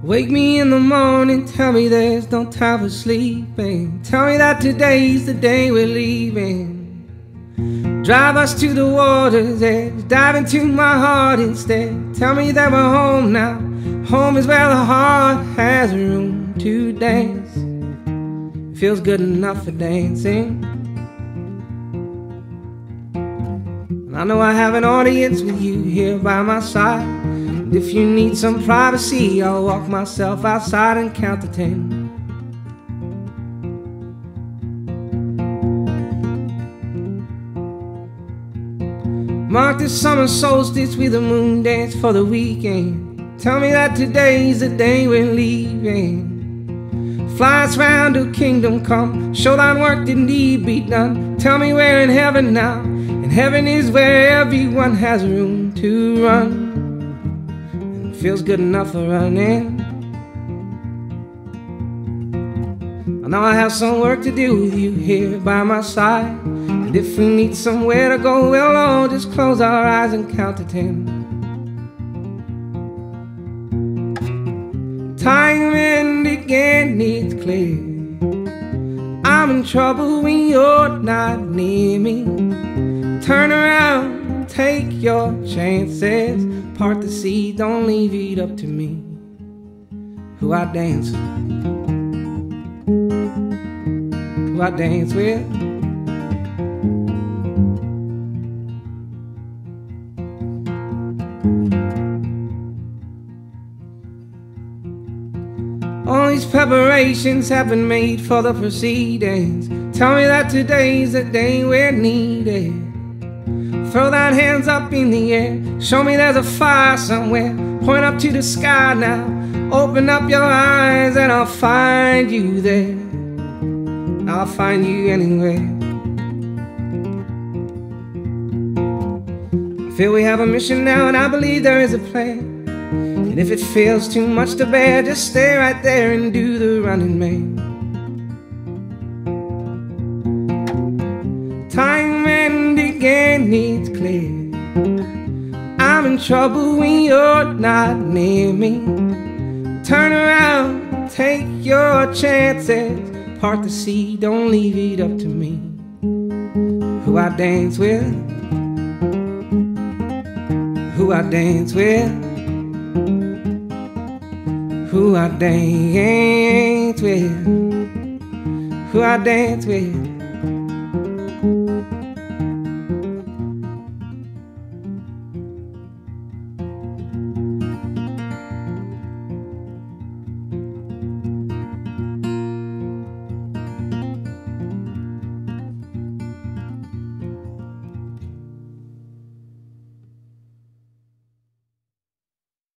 Wake me in the morning, tell me there's no time for sleeping. Tell me that today's the day we're leaving. Drive us to the water's edge, dive into my heart instead. Tell me that we're home now. Home is where the heart has room to dance. It feels good enough for dancing. And I know I have an audience with you here by my side. And if you need some privacy, I'll walk myself outside and count to 10. Mark the summer solstice with a moon dance for the weekend. Tell me that today's the day we're leaving. Fly us round to kingdom come. Showdown work that need be done. Tell me we're in heaven now. And heaven is where everyone has room to run. And it feels good enough for running. I know I have some work to do with you here by my side. And if we need somewhere to go, we'll all just close our eyes and count to 10. Time and again needs clear. I'm in trouble when you're not near me. Turn around, take your chances. Part the sea, don't leave it up to me. Who I dance with, who I dance with. All these preparations have been made for the proceedings. Tell me that today's the day we're needed. Throw that hands up in the air. Show me there's a fire somewhere. Point up to the sky now. Open up your eyes and I'll find you there. I'll find you anywhere. I feel we have a mission now and I believe there is a plan. And if it feels too much to bear, just stay right there and do the running man. Time and again needs clear. I'm in trouble when you're not near me. Turn around, take your chances. Part the sea, don't leave it up to me. Who I dance with, who I dance with, who I dance with, who I dance with.